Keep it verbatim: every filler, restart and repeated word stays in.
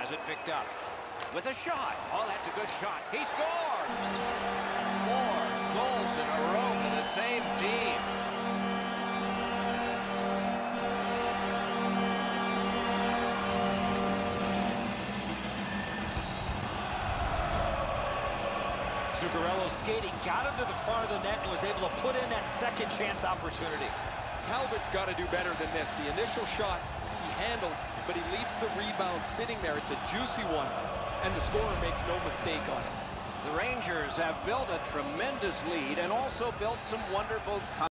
Has it picked up. With a shot. Oh, that's a good shot. He scores! Four goals in a row for the same team. Zuccarello's skating got him to the front of the net and was able to put in that second chance opportunity. Talbot's got to do better than this. The initial shot he handles, but he leaves the rebound sitting there. It's a juicy one, and the scorer makes no mistake on it. The Rangers have built a tremendous lead and also built some wonderful